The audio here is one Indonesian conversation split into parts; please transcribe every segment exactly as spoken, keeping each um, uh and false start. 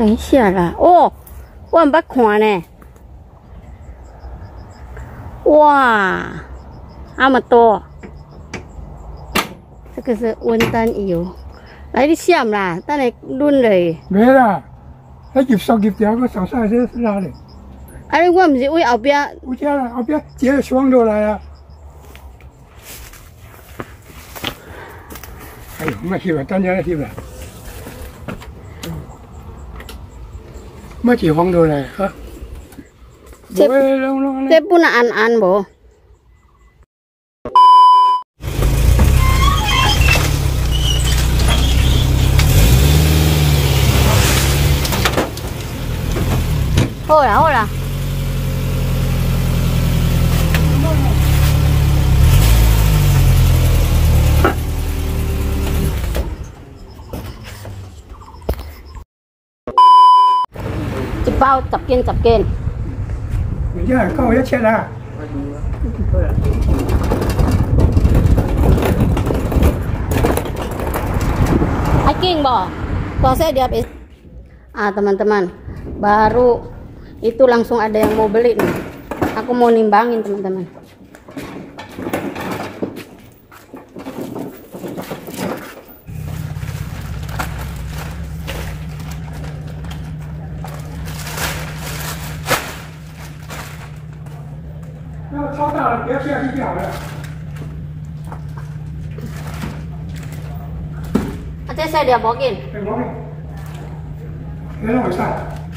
等一下啦，哦，我唔捌看呢。哇，那么多，这个是温丹油。来，你闪啦，等下抡嘞。 没啦，那入手入条个手晒这拉嘞。 啊，你我唔是为后边。 有只啦，后边接个双落来啊。哎呦，莫翕啦，等下来翕啦。莫一放落来哈。 这这不能按按无。好啦好啦。一包十斤十斤。 人家够一尺啦。 Hiking boh, kalau saya di habis. Ah teman-teman, baru itu langsung ada yang mau beli nih. Aku mau nimbangin teman-teman. Nanti saya diabokin. Ini nggak bisa.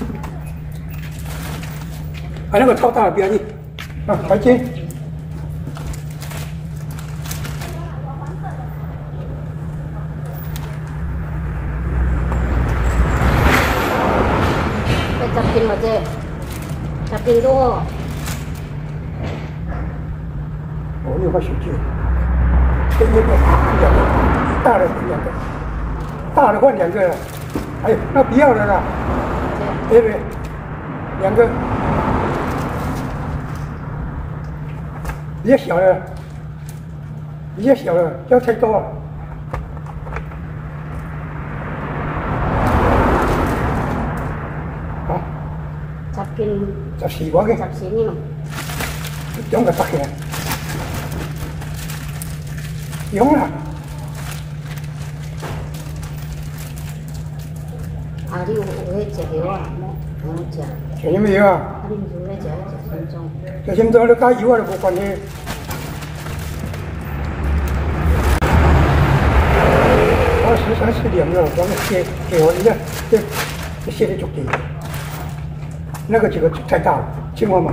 Ada nggak tahu tahu biar ni. Nah, baca. Capin aja. Capin tu. Oh, ni apa suci? Ini apa?大的两个，大的换两个了。哎呦，那不要了啦，对不对？两个，比较小的，比较小的，要太多了。好。 十斤。 十四個嘅。 十四呢？ 兩個得嘅。兩啦。 啊，你有有迄食药啊？冇冇食？ 食什麼藥啊？ 啊，你唔是咧食食心中？ 食心中你加油啊，就冇關係。我十三四兩個，我們給給我一個，這這寫的足夠。那個這個太大了，請我買。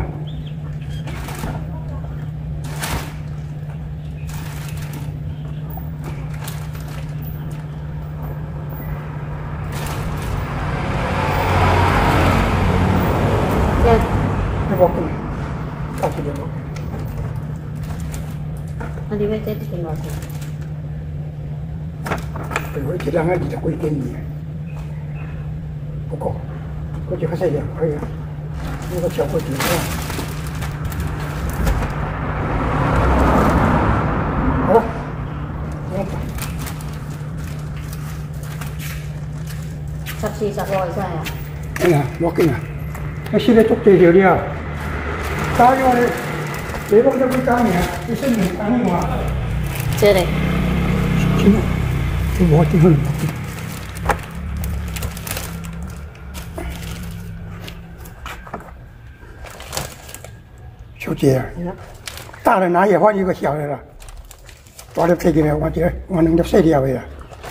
啊，你要这一斤多少钱？ 我一两个二十几斤呢，不够，估计还是两块呀。那个小锅底啊。好了，我打。 十四十五會使啊？ 哎呀，冇緊啊！我現在做這條料，打咗你。你講咗幾間嘢？你識唔識打電話？ 這裡。 點啊？你冇點去？小姐，大的拿也換一個小的了，大的配進來，我覺得我能就碎掉了。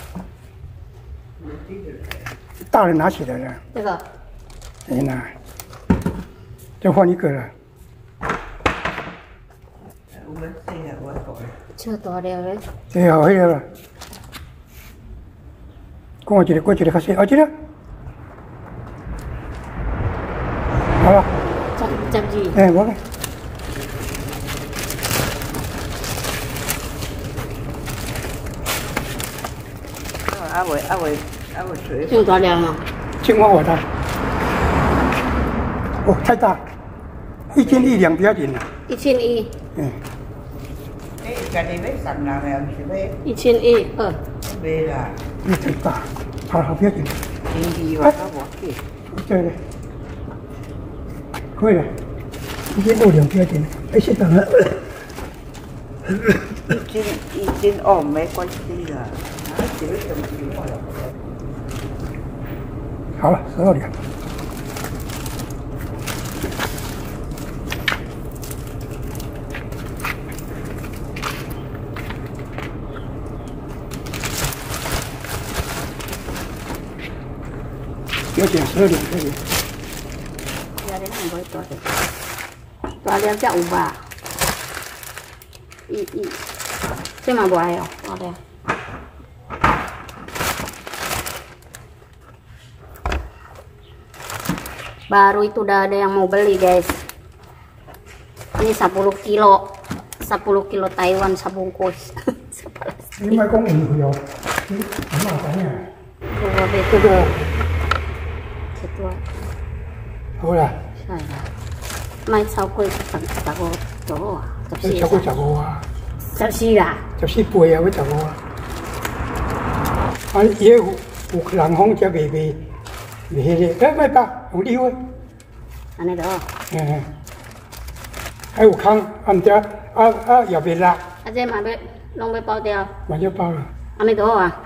大的拿起來了。 這個。 哎呀，再換一個了。 超大了嘞！ 对啊，迄个啦。我一个，我一个较细，啊，这个。好了。 十十二。 哎，我个。 阿伟，阿伟，阿伟水。 这么大量吗？ 青蛙我的。哦，太大，一斤一两不要紧了。 一千一。 嗯。 家里买三两两是买。 一千一二。 买啦。 你太大，好好不要紧。 Tinggi wa ka wa ke. 对对，可以的，已经六两标准，哎，适当了。 已经已经哦，没关系的。 好了，十二点。标准十二点可以。 Dari nang boy to. To ada jak ubah. I i. Cuma buah ayo, ada. Baru itu udah ada yang mau beli, guys. Ini sepuluh kilo. sepuluh kilo Taiwan sebungkus. Ini mai công hình nhiều. Ini mah banyak. Dua betul dua. Situ. Hôi à? Sai lah. Mai sau quay tận tận cô chỗ à? Tập Cái sĩ cháu có chào cô à? Tập sĩ à? Tập sĩ bùi à với chào cô à? Anh yêu một lần không cho về về về về đấy mấy ba không đi thôi. Anh này đó. Nè. Hay một khăn anh cho à à giờ về lại. Anh xem mà biết long biết bao tiêu. Mà cho bao rồi. Anh này đó à?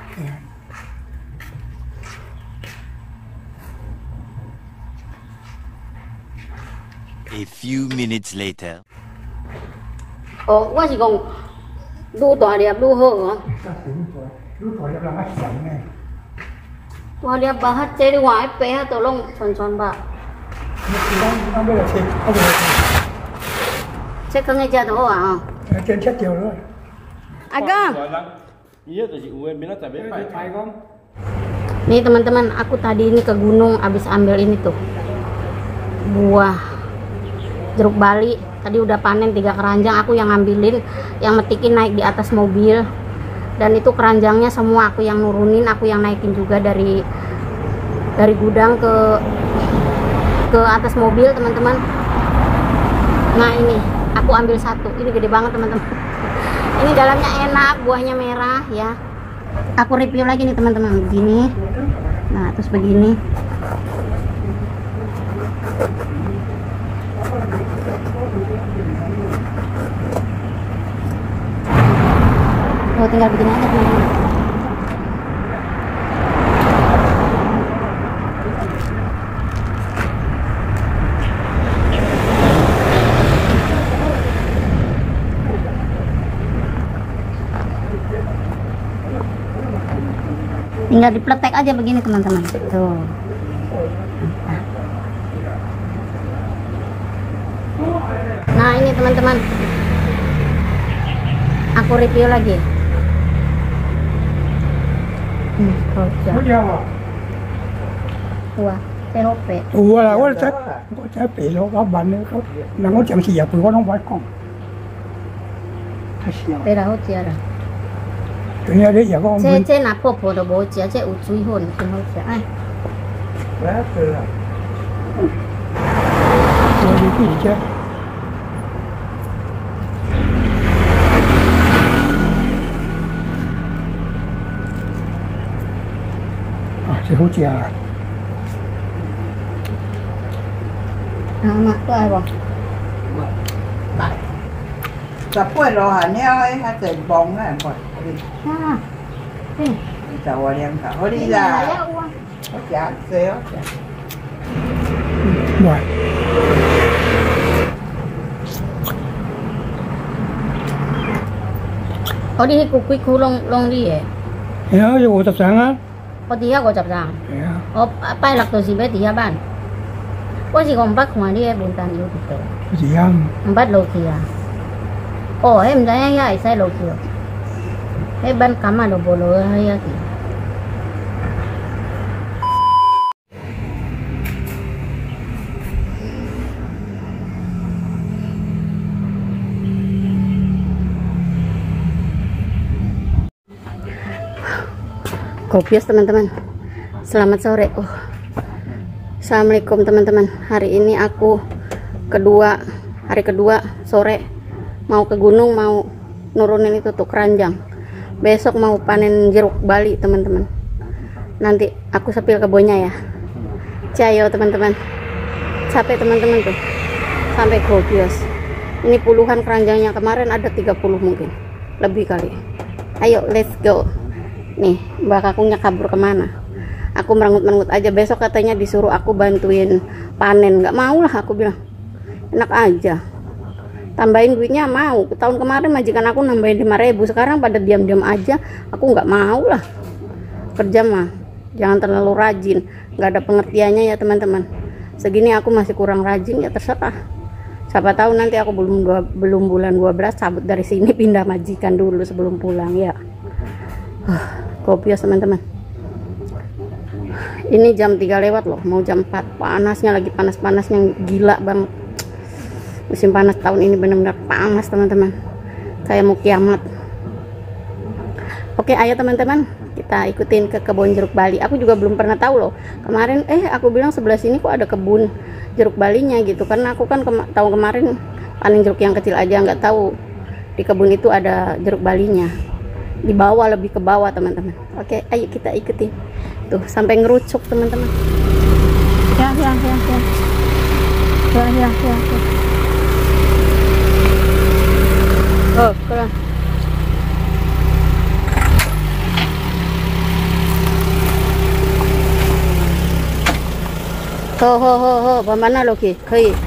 A few minutes later. Ồ, quá chỉ còn đu tòa đẹp đu hơ hả? Lúc tuổi là hết sẵn này. Tòa đẹp bà hát chế đi ngoài bé hát tổ lông tròn tròn bà. Nó nó bây giờ thì nó bây giờ Chế không nghe cha tổ à? thì trên chết chiều rồi. Agam. Iya, tadi gue bilang tapi Phải không? Nih teman-teman, aku tadi ini ke gunung abis ambil ini tuh buah jeruk Bali. Tadi udah panen tiga keranjang, aku yang ngambilin, yang metikin naik di atas mobil. Dan itu keranjangnya semua aku yang nurunin, aku yang naikin juga dari dari gudang ke ke atas mobil, teman-teman. Nah ini aku ambil satu, ini gede banget teman-teman. Ini dalamnya enak, buahnya merah ya. Aku review lagi nih teman-teman, begini. Nah terus begini. Oh, tinggal begini aja teman-teman. Tinggal dipletek aja begini teman-teman. Tuh. Nah ini teman-teman, aku review lagi. Hmm, Có dao à? Wah, T H P. Ủa là có trái có trái bị nó có bệnh nữa có là có chẳng gì dập rồi có nó phải con. Thật sự. Đây là hốt chia rồi. Tự nhiên đấy giờ có ông Chế Vinh. chế nạp bộ đồ bố chia chế ủ chui hồn trên hốt chia. Ai? Quá từ là. Rồi đi cái gì chứ? Thì hỗ trợ À, mak tuh ai bang? Tập quay rồi hả nè ơi, hai tiền bông á còn. Ah, ini. Chào em cả. Hồi đi Ini là ya uang. có trả xéo. rồi. Oh di kuku kulong long di ya. Nhớ cho bộ tập sản á. Oh dia kau cap sang. Dạ. Oh apa yang lakto si be dia ban? Oh si kompak kau dia buntan itu gitu. Cái gì ăn? Empat lo kia. Oh em saya ya saya lo kia. He ban kama do bolo ya ki. Kopius teman-teman, selamat sore. Oh, assalamualaikum teman-teman. Hari ini aku kedua hari kedua sore mau ke gunung, mau nurunin itu tuh keranjang. Besok mau panen jeruk Bali teman-teman. Nanti aku sepil kebunnya ya. Cayo teman-teman. Capek teman-teman tuh. Sampai gobios. Ini puluhan keranjangnya, kemarin ada tiga puluh mungkin. Lebih kali. Ayo let's go. Nih, Mbak Kakungnya kabur kemana? Aku merengut-merengut aja. Besok katanya disuruh aku bantuin panen. Nggak mau lah aku bilang. Enak aja. Tambahin duitnya mau. Tahun kemarin majikan aku nambahin lima ribu. Sekarang pada diam-diam aja. Aku nggak mau lah. Kerja mah jangan terlalu rajin. Nggak ada pengertiannya ya teman-teman. Segini aku masih kurang rajin ya terserah. Siapa tahu nanti aku belum dua, belum bulan dua belas cabut dari sini pindah majikan dulu sebelum pulang ya. Uh, kopios teman-teman. Ini jam tiga lewat loh, mau jam empat. Panasnya lagi panas-panasnya gila banget. Musim panas tahun ini benar-benar panas teman-teman. Kayak mau kiamat. Oke, ayo teman-teman, kita ikutin ke kebun jeruk Bali. Aku juga belum pernah tahu loh. Kemarin eh aku bilang sebelah sini kok ada kebun jeruk Balinya gitu, karena aku kan kema tahun kemarin panen jeruk yang kecil aja, nggak tahu di kebun itu ada jeruk Balinya. Di bawah, lebih ke bawah teman-teman. Oke, ayo kita ikutin. Tuh sampai ngerucuk teman-teman. Ya ya ya ya. Ya ya ya. ya. Oh keren. Ho ho ho ho, bagaimana Loki? Kaya.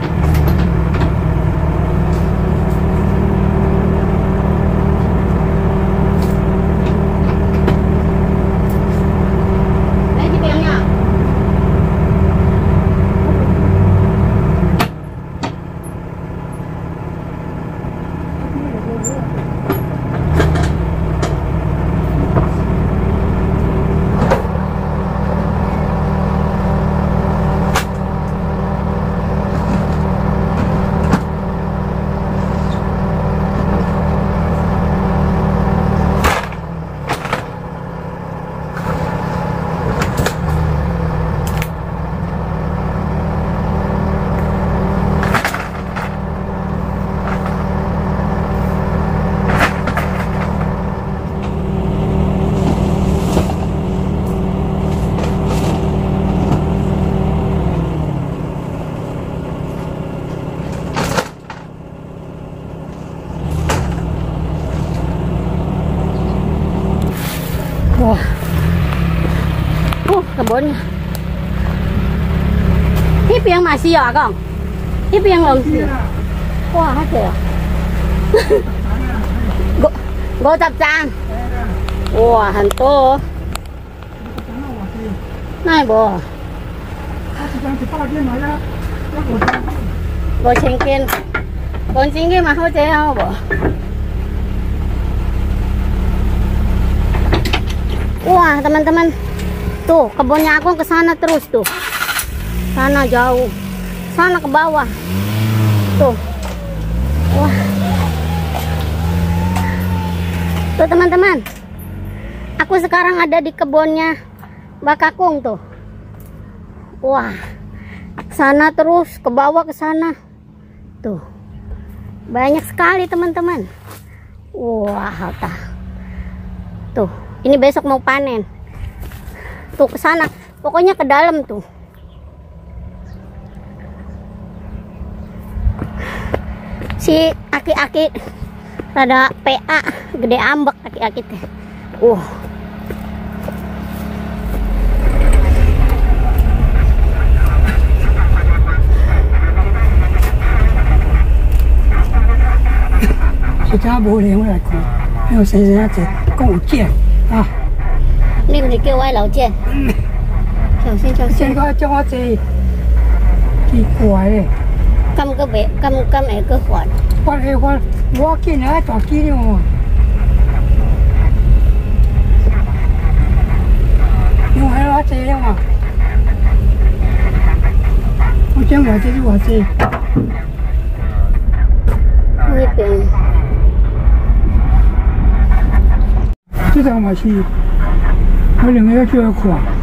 Wah, uh, kebunnya. Ini yang masih ya, Kang? Ini yang masih. Wah, ada ya. Go, go capcang. Wah, hantu. Này bò. Bò cengken. Bò cengken mà không chế không bò. Wah teman-teman, tuh kebunnya aku ke sana terus tuh, sana jauh, sana ke bawah, tuh, wah, tuh teman-teman, aku sekarang ada di kebunnya Mbak Kakung tuh, wah, sana terus ke bawah ke sana, tuh, banyak sekali teman-teman, wah, tuh. Ini besok mau panen. Tuh ke sana, pokoknya ke dalam tuh. Si aki-aki rada P A, gede ambek aki-aki teh. Uh. 是家无连我来看，有谁谁子跟我借。啊！ 你唔是叫我老姐？小心小心！ 这个叫我坐，奇怪嘞。 咁个袂，咁咁会个烦。 我係我我見人大機了嘛。我係我坐了嘛。我將我這是我坐。 呢邊。 這張嘛是，我另外要叫佢看。